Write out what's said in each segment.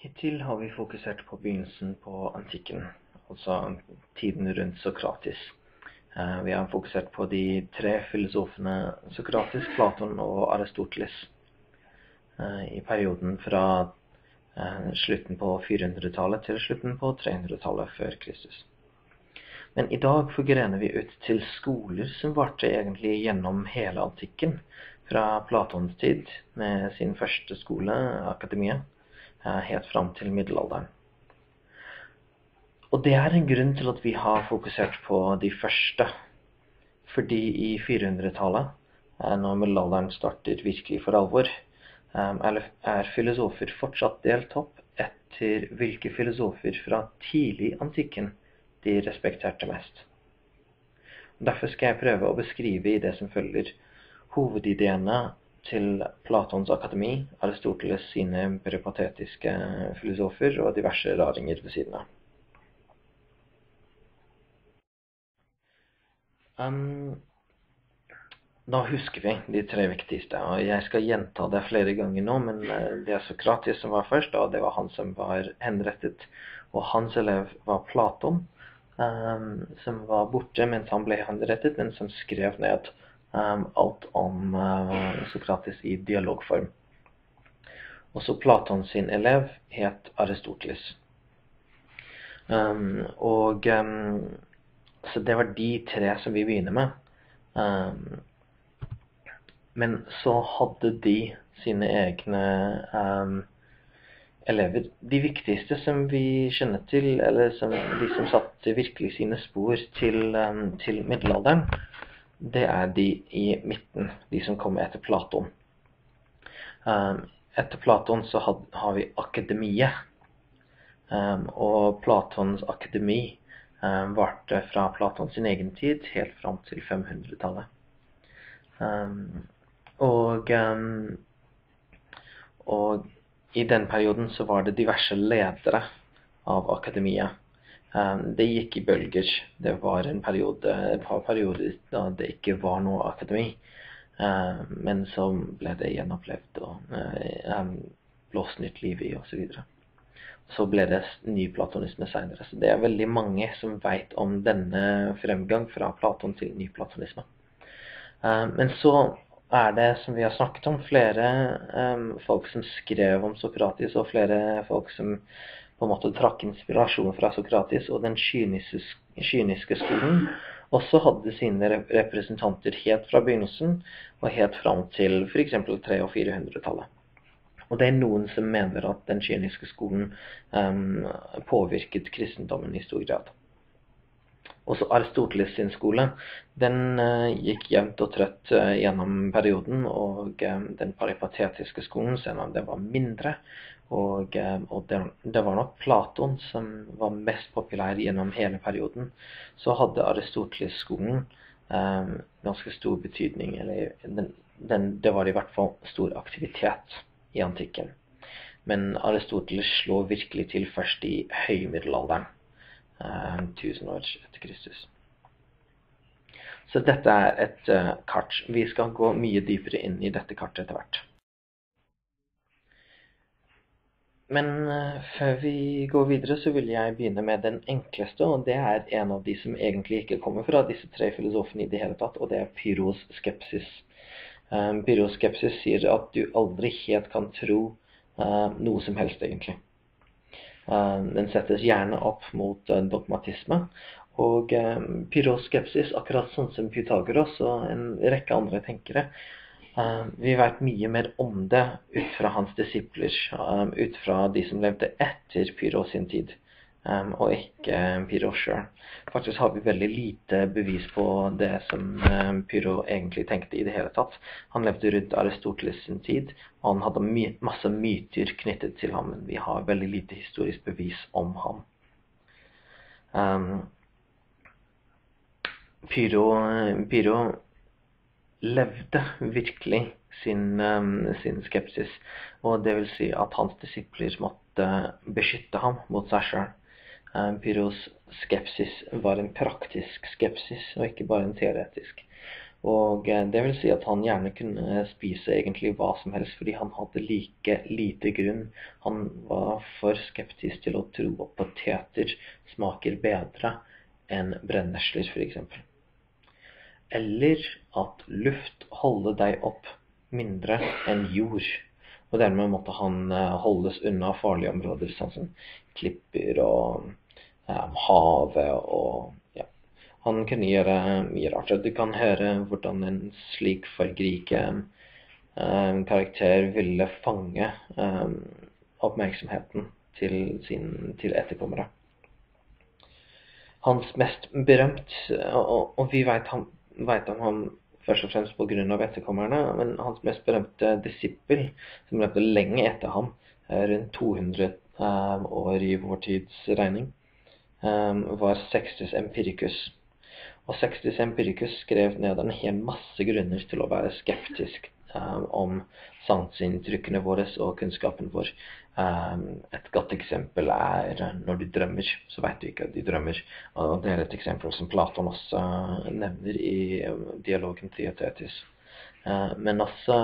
Hittil har vi fokusert på begynnelsen på antikken, altså tiden rundt Sokrates. Vi har fokusert på de tre filosofene Sokrates, Platon og Aristoteles i perioden fra slutten på 400-tallet til slutten på 300-tallet før Kristus. Men i dag forgrener vi ut til skoler som varte egentlig gjennom hele antikken, fra Platons tid med sin første skole, akademia, helt fram til middelalderen. Og det er en grunn til at vi har fokusert på de første, fordi i 400-tallet, når middelalderen starter virkelig for alvor, er filosofer fortsatt delt opp etter hvilke filosofer fra tidlig antikken de respekterte mest. Derfor skal jeg prøve å beskrive i det som følger hovedideene til Platons akademi, Aristoteles sine peripatetiske filosofer og diverse raringer ved siden av. Da husker vi de tre viktigste, og jeg skal gjenta det flere ganger nå, men det er Sokrates som var først, og det var han som var henrettet, og hans elev var Platon, som var borte mens han ble henrettet, men som skrev ned alt om Sokrates i dialogform. Også Platon sin elev het Aristoteles. Så det var de tre som vi begynner med. Men så hadde de sine egne elever. De viktigste som vi kjenner til, eller de som satte virkelig sine spor til middelalderen, det er de i midten, de som kommer etter Platon. Etter Platon så har vi akademiet, og Platons akademi varte fra Platons sin egen tid helt fram til 500-tallet. Og i den perioden så var det diverse ledere av akademiet. Det gikk i bølger. Det var et par perioder da det ikke var noe akademi, men så ble det gjenopplevd og blåst nytt liv i og så videre. Så ble det ny platonisme senere. Så det er veldig mange som vet om denne fremgang fra Platon til ny platonisme. Men så er det, som vi har snakket om, flere folk som skrev om Sokrates, og flere folk som på en måte trakk inspirasjon fra Sokrates, og den kyniske skolen også hadde sine representanter helt fra begynnelsen, og helt fram til for eksempel 300- og 400-tallet. Og det er noen som mener at den kyniske skolen påvirket kristendommen i stor grad. Også Aristoteles sin skole, den gikk jevnt og trøtt gjennom perioden, og den paripatetiske skolen, selv om det var mindre, og det var nok Platon som var mest populær gjennom hele perioden, så hadde Aristoteles-skolen ganske stor betydning, eller det var i hvert fall stor aktivitet i antikken. Men Aristoteles slår virkelig til først i høymiddelalderen, 1000 år etter Kristus. Så dette er et kart. Vi skal gå mye dypere inn i dette kartet etter hvert. Men før vi går videre så vil jeg begynne med den enkleste, og det er en av de som egentlig ikke kommer fra disse tre filosofene i det hele tatt, og det er Pyrrhos skepsis. Pyrrhos skepsis sier at du aldri helt kan tro noe som helst egentlig. Den settes gjerne opp mot dogmatisme, og Pyrrhos skepsis, akkurat sånn som Pythagoras og en rekke andre tenkere, vi vet mye mer om det ut fra hans disipler, ut fra de som levde etter Pyrrhos sin tid, og ikke Pyrrhos selv. Faktisk har vi veldig lite bevis på det som Pyrrhos egentlig tenkte i det hele tatt. Han levde rundt Aristoteles sin tid, og han hadde masse myter knyttet til ham, men vi har veldig lite historisk bevis om ham. Pyrrhos levde virkelig sin skepsis, og det vil si at hans disipler måtte beskytte ham mot seg selv. Pyrrhos skepsis var en praktisk skepsis, og ikke bare en teoretisk. Og det vil si at han gjerne kunne spise egentlig hva som helst, fordi han hadde like lite grunn. Han var for skeptisk til å tro at poteter smaker bedre enn brennesler, for eksempel. Eller at luft holder deg opp mindre enn jord. Og dermed måtte han holdes unna farlige områder, sånn som klipper og havet og ja. Han kunne gjøre mye rart. Du kan høre hvordan en slik fargerike karakter ville fange oppmerksomheten til etterkommere. Hans mest berømt, og vi vet om ham først og fremst på grunn av etterkommerne, men hans mest berømte disippel, som levde lenge etter ham, rundt 200 år i vår tids regning, var Sextus Empiricus. Og Sextus Empiricus skrev ned en hel masse grunner til å være skeptisk om sanseinntrykkene våre og kunnskapen vår. Et godt eksempel når du drømmer, så vet du ikke at du drømmer. Og det et eksempel som Platon også nevner i dialogen Theaetetus. Men også,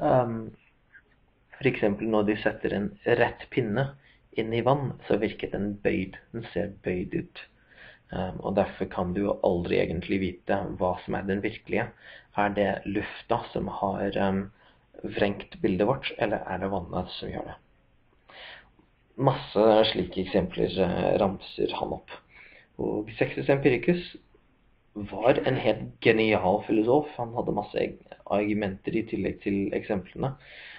for eksempel når du setter en rett pinne inn i vann, så virker den bøyd. Den ser bøyd ut. Og derfor kan du aldri egentlig vite hva som den virkelige. Det lufta som har vrengt bildet vårt, eller det vannet som gjør det? Masse slike eksempler ramser han opp. Og Sextus Empiricus var en helt genial filosof. Han hadde masse argumenter i tillegg til eksemplene.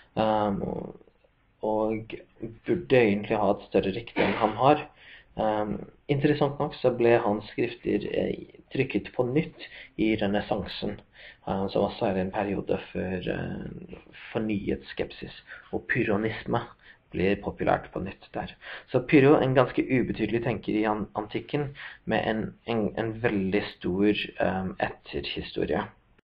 Og burde egentlig ha et større rykte enn han har. Interessant nok så ble hans skrifter trykket på nytt i renessansen, som også en periode for fornyet skepsis, og pyrrhonisme blir populært på nytt der. Så Pyrrho, en ganske ubetydelig tenker i antikken, med en veldig stor etterhistorie.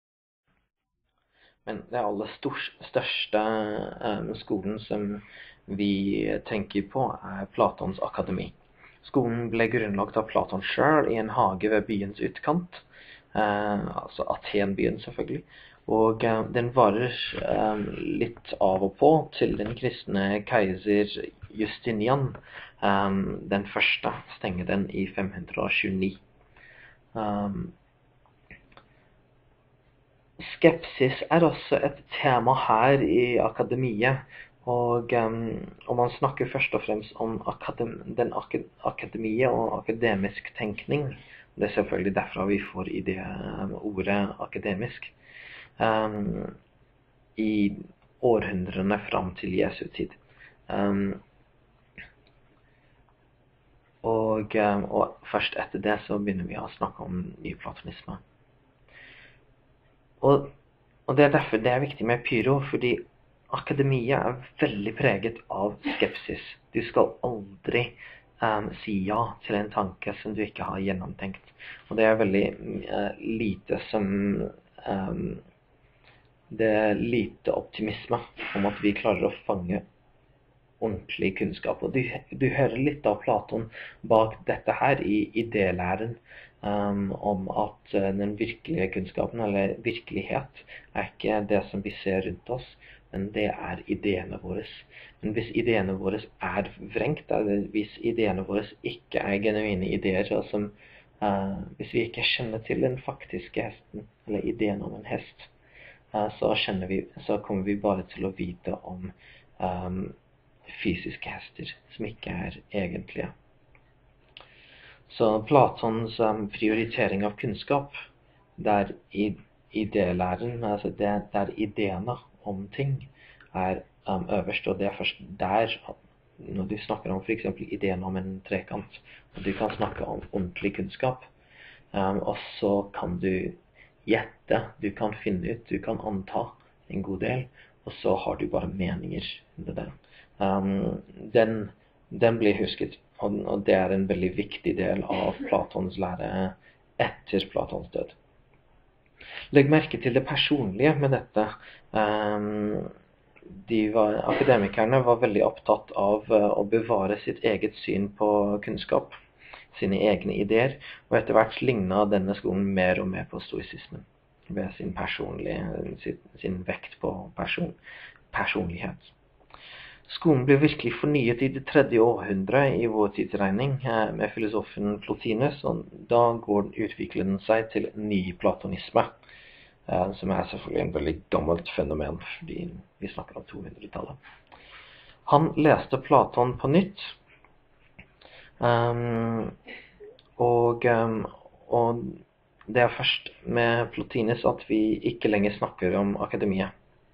Men det aller største skolen som vi tenker på Platons akademi. Skolen ble grunnlagt av Platon selv i en hage ved byens utkant, altså Aten-byen selvfølgelig, og den varer litt av og på til den kristne keiser Justinian, den første, stenger den i 529. Skepsis også et tema her i akademiet, og man snakker først og fremst om akademiet og akademisk tenkning. Det selvfølgelig derfra vi får ordet akademisk. I århundrene fram til Jesu tid. Og først etter det så begynner vi å snakke om nyplatonisme. Og det derfor det viktig med Pyrrho, fordi akademiet veldig preget av skepsis. Du skal aldri si ja til en tanke som du ikke har gjennomtenkt. Og det veldig lite som det lite optimisme om at vi klarer å fange ordentlig kunnskap. Og du hører litt av Platon bak dette her i idélæren, om at den virkelige kunnskapen, eller virkelighet, ikke det som vi ser rundt oss, men det ideene våre. Men hvis ideene våre vrengt, eller hvis ideene våre ikke genuine ideer, som hvis vi ikke kjenner til den faktiske hesten, eller ideen om en hest, så kommer vi bare til å vite om fysiske hester, som ikke egentlige. Så Platons prioritering av kunnskap, der idélæren, altså der ideene om ting øverst, og det først der, når du snakker om for eksempel ideen om en trekant, og du kan snakke om ordentlig kunnskap, og så kan du gjette, du kan finne ut, du kan anta en god del, og så har du bare meninger under det. Den blir husket, og det en veldig viktig del av Platons lære etter Platons død. Legg merke til det personlige med dette. Akademikerne var veldig opptatt av å bevare sitt eget syn på kunnskap, sine egne ideer, og etter hvert lignet denne skolen mer og mer på stoisismen. ved sin vekt på personlighet. Skolen ble virkelig fornyet i det 3. århundret i vår tidsregning med filosofen Plotinus, og da utvikler den seg til ny platonisme, som selvfølgelig en veldig gammelt fenomen, fordi vi snakker om 200-tallet. Han leste Platon på nytt, og det er først med Plotinus at vi ikke lenger snakker om akademiet.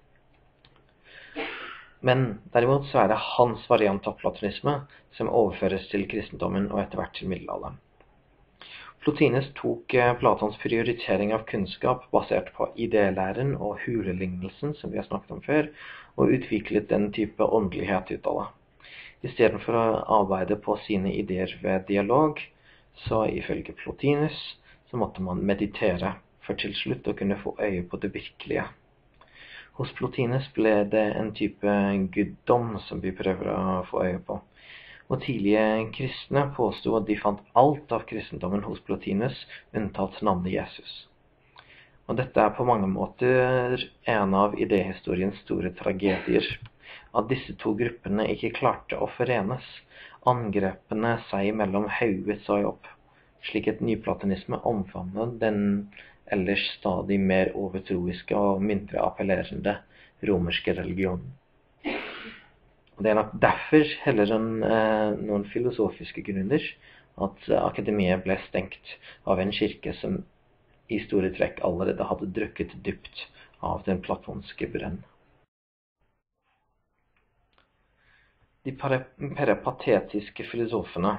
Men derimot så er det hans variant av platonisme som overføres til kristendommen og etter hvert til middelalderen. Plotinus tok Platons prioritering av kunnskap basert på idelæren og hulelignelsen, som vi har snakket om før, og utviklet den type åndelighet ut av det. I stedet for å arbeide på sine ideer ved dialog, så ifølge Plotinus, så måtte man meditere for til slutt å kunne få øye på det virkelige. Hos Plotinus ble det en type guddom som vi prøver å få øye på. Og tidlige kristne påstod at de fant alt av kristendommen hos Plotinus, unntatt navnet Jesus. Og dette er på mange måter en av idéhistoriens store tragedier. At disse to gruppene ikke klarte å forenes, angrepene seg mellom hauget seg opp, slik at nyplatonisme omfavnet den ellers stadig mer overtroiske og mindre appellerende romerske religionen. Det er nok derfor, heller enn noen filosofiske grunner, at akademiet ble stengt av en kirke som i store trekk allerede hadde drukket dypt av den platonske brønn. De peripatetiske filosofene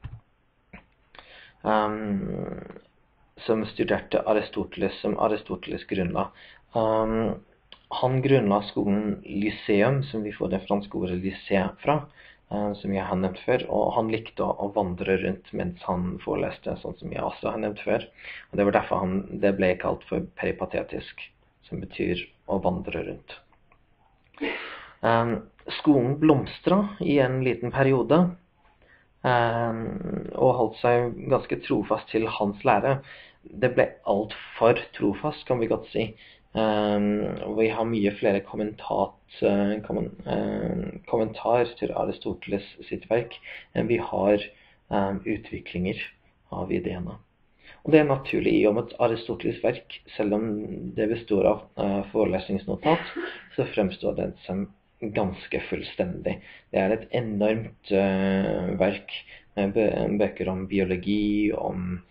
som studerte Aristoteles, som Aristoteles grunnla. Han grunnla skolen Lyceum, som vi får det franske ordet lycée fra, som jeg har nevnt før, og han likte å vandre rundt mens han foreleste, sånn som jeg også har nevnt før. Og det var derfor det ble kalt for peripatetisk, som betyr å vandre rundt. Skolen blomstra i en liten periode, og holdt seg ganske trofast til hans lære. Det ble alt for trofast, kan vi godt si. Og vi har mye flere kommentar til Aristoteles sitt verk enn vi har utviklinger av ideene. Og det er naturlig i og med at Aristoteles verk, selv om det består av forelesningsnotat, så fremstår det som ganske fullstendig. Det er et enormt verk med bøker om biologi, om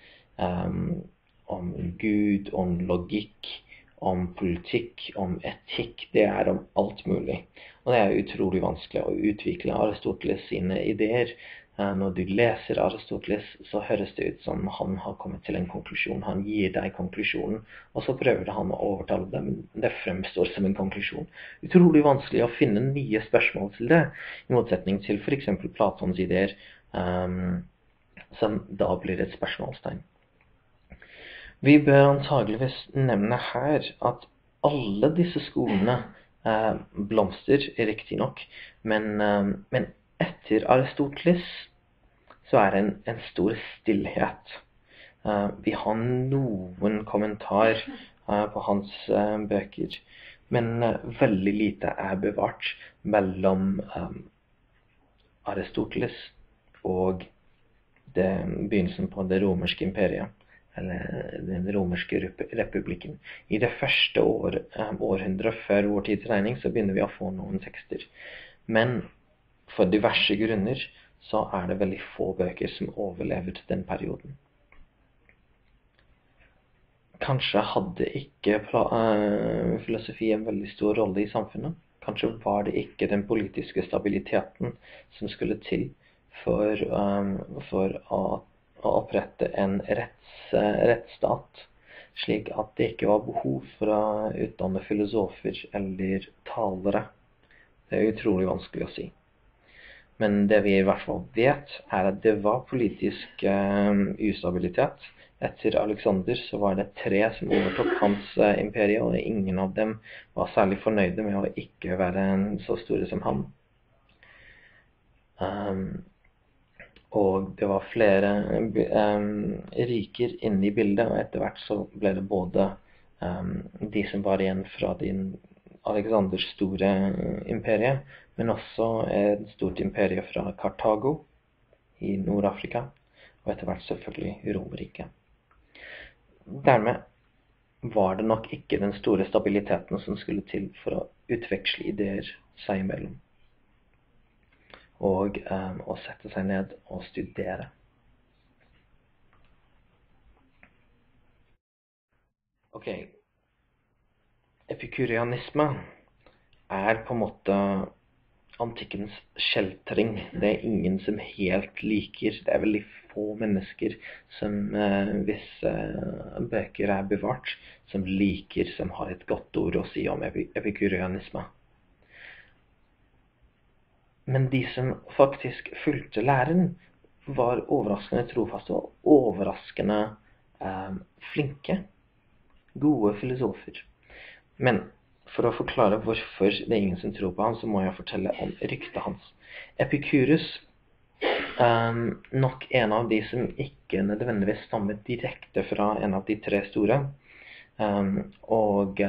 Gud, om logikk, om politikk, om etikk. Det er om alt mulig. Og det er utrolig vanskelig å utvikle Aristoteles sine ideer. Når du leser Aristoteles, så høres det ut som han har kommet til en konklusjon. Han gir deg konklusjonen, og så prøver han å overtale det, men det fremstår som en konklusjon. Utrolig vanskelig å finne nye spørsmål til det, i motsetning til for eksempel Platons ideer, som da blir et spørsmålstegn. Vi bør antageligvis nevne her at alle disse skolene blomster, riktig nok, men etter Aristoteles så er det en stor stillhet. Vi har noen kommentar på hans bøker, men veldig lite er bevart mellom Aristoteles og begynnelsen på det romerske imperiet, eller den romerske republikken. I det første århundret før vår tidsregning så begynner vi å få noen tekster. Men for diverse grunner så er det veldig få bøker som overlever den perioden. Kanskje hadde ikke filosofi en veldig stor rolle i samfunnet. Kanskje var det ikke den politiske stabiliteten som skulle til for å opprette en rettsstat, slik at det ikke var behov for å utdanne filosofer eller talere. Det er utrolig vanskelig å si. Men det vi i hvert fall vet, er at det var politisk ustabilitet. Etter Alexander så var det 3 som overtok hans imperie, og ingen av dem var særlig fornøyde med å ikke være så store som han. Og det var flere riker inne i bildet, og etter hvert så ble det både de som var igjen fra Alexanders store imperie, men også et stort imperie fra Kartago i Nord-Afrika, og etter hvert selvfølgelig Romerriket. Dermed var det nok ikke den store stabiliteten som skulle til for å utveksle ideer seg imellom, og å sette seg ned og studere. Ok, epikurianisme på en måte antikkens skjeltring. Det ingen som helt liker. Det veldig få mennesker som, hvis bøker bevart, som liker, som har et godt ord å si om epikurianisme. Men de som faktisk fulgte læren, var overraskende trofaste og overraskende flinke, gode filosofer. Men for å forklare hvorfor det ingen som tror på ham, så må jeg fortelle om ryktet hans. Epikurus, nok en av de som ikke nødvendigvis stammet direkte fra en av de tre store, og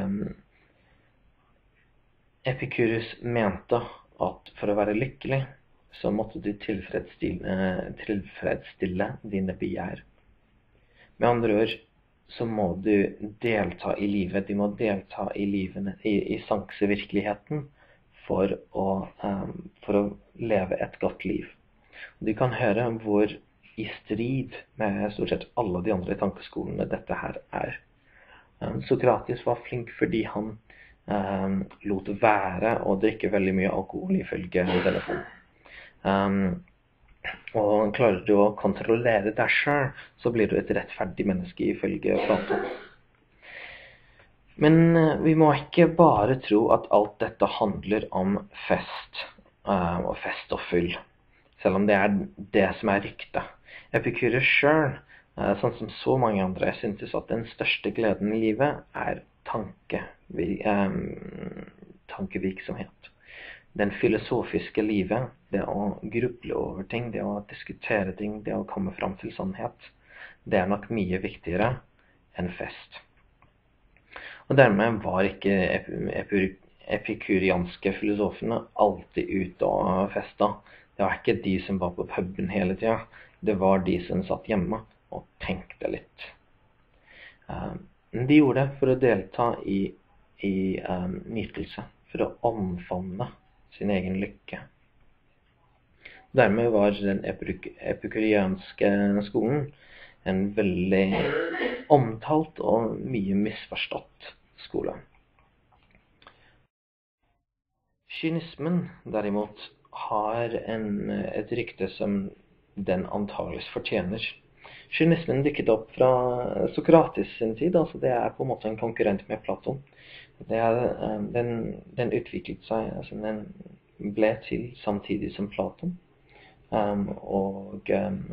Epikurus mente at for å være lykkelig, så måtte du tilfredsstille dine begjær. Med andre ord, så må du delta i livet. Du må delta i sansevirkeligheten for å leve et godt liv. Du kan høre hvor i strid med stort sett alle de andre tankeskolene dette her er. Sokrates var flink fordi han lot være å drikke veldig mye alkohol ifølge denne boken. Og klarer du å kontrollere deg selv, så blir du et rettferdig menneske ifølge Platon. Men vi må ikke bare tro at alt dette handler om fest og fyll, selv om det det som ryktet. Epikurus selv, sånn som så mange andre, syntes at den største gleden i livet tankevirksomhet. Den filosofiske livet, det å gruble over ting, det å diskutere ting, det å komme fram til sannhet, det nok mye viktigere enn fest. Og dermed var ikke epikurianske filosofene alltid ute og festa. Det var ikke de som var på puben hele tiden, det var de som satt hjemme og tenkte litt. De gjorde det for å delta i nytelse, for å omfavne sin egen lykke. Dermed var den epikurianske skolen en veldig omtalt og mye misforstått skole. Kynismen derimot har et rykte som den antageligvis fortjener. Kynismen dukket opp fra Sokrates sin tid, altså det på en måte en konkurrent med Platon. Den utviklet seg, altså den ble til samtidig som Platon. Og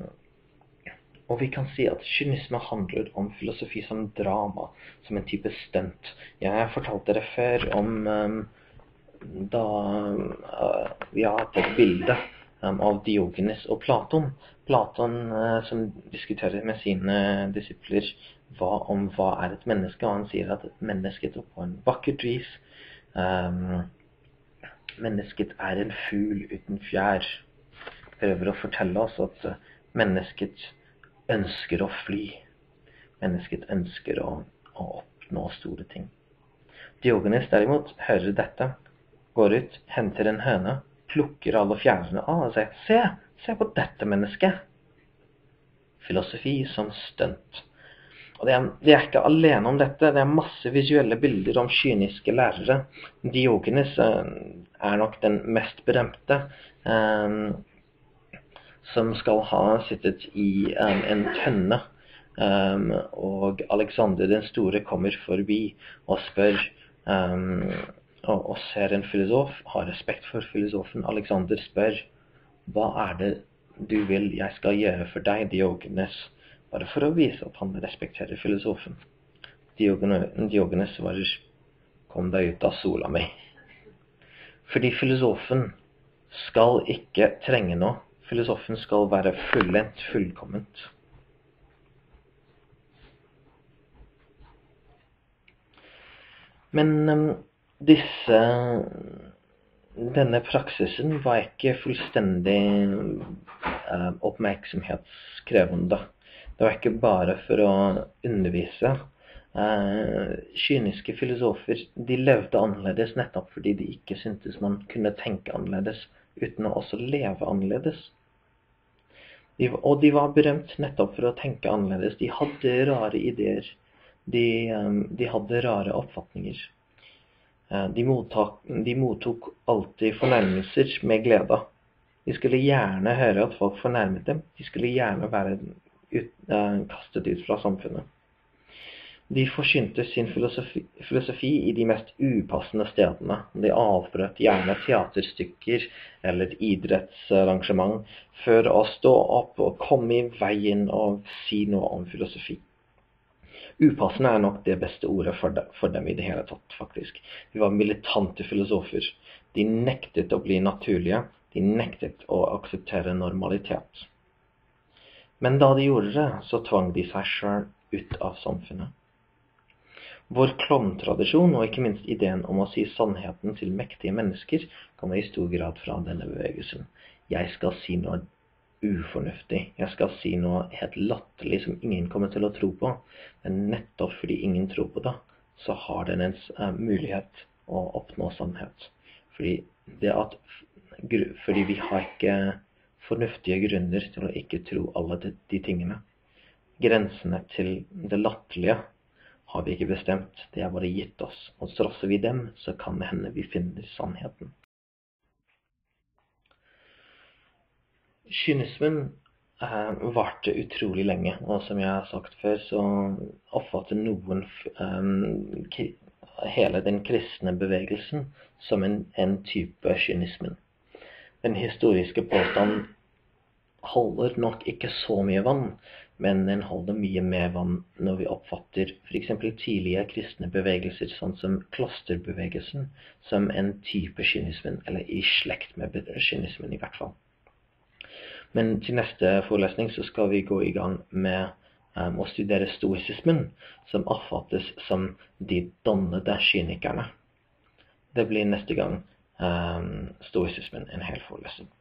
vi kan si at kynisme handler om filosofi som drama, som en type stunt. Jeg fortalte dere før om da vi har hatt et bilde av Diogenes og Platon. Platon som diskuterer med sine disipler hva et menneske, og han sier at mennesket på en vakkert vis, mennesket en fugl uten fjær, prøver å fortelle oss at mennesket ønsker å fly, mennesket ønsker å oppnå store ting. Diogenes derimot hører dette, går ut, henter en høne, plukker alle fjærene av og sier, se på dette mennesket. Filosofi som stunt. Og de ikke alene om dette, det masse visuelle bilder om kyniske lærere. Diogenes nok den mest berømte, som skal ha sittet i en tønne, og Alexander den store kommer forbi og spør, og ser en filosof, har respekt for filosofen. Alexander spør, hva det du vil jeg skal gjøre for deg, Diogenes? Bare for å vise at han respekterer filosofen. Diogenes svarer, kom deg ut av sola mi. Fordi filosofen skal ikke trenge noe. Filosofen skal være fullendt, fullkomment. Men denne praksisen var ikke fullstendig oppmerksomhetskrevende. Det var ikke bare for å undervise. Kyniske filosofer, de levde annerledes nettopp fordi de ikke syntes man kunne tenke annerledes uten å også leve annerledes. Og de var berømt nettopp for å tenke annerledes. De hadde rare ideer. De hadde rare oppfatninger. De mottok alltid fornærmelser med glede. De skulle gjerne høre at folk fornærmet dem. De skulle gjerne være kastet ut fra samfunnet. De forsynte sin filosofi i de mest upassende stedene. De avbrøt gjerne teaterstykker eller idrettsarrangement for å stå opp og komme i veien og si noe om filosofi. Upassende er nok det beste ordet for dem i det hele tatt, faktisk. De var militante filosofer. De nektet å bli naturlige. De nektet å akseptere normalitet. Men da de gjorde det, så tvang de seg selv ut av samfunnet. Vår klovntradisjon, og ikke minst ideen om å si sannheten til mektige mennesker, kommer i stor grad fra denne bevegelsen. Jeg skal si noe ufornuftig. Jeg skal si noe helt latterlig som ingen kommer til å tro på. Men nettopp fordi ingen tror på det, så har den en mulighet å oppnå sannhet. Fordi vi har ikke fornuftige grunner til å ikke tro alle de tingene. Grensene til det latterlige har vi ikke bestemt, det er bare gitt oss. Og trosser vi dem, så kan det hende vi finner sannheten. Kynismen varte utrolig lenge, og som jeg har sagt før, så oppfatter noen hele den kristne bevegelsen som en type kynismen. Den historiske påstand holder nok ikke så mye vann, men den holder mye mer vann når vi oppfatter for eksempel tidlige kristne bevegelser, sånn som klosterbevegelsen, som en type kynismen, eller i slekt med kynismen i hvert fall. Men til neste forelesning så skal vi gå i gang med å studere stoisismen, som oppfattes som de dannede kynikerne. Det blir neste gang stoisismen en hel forelesning.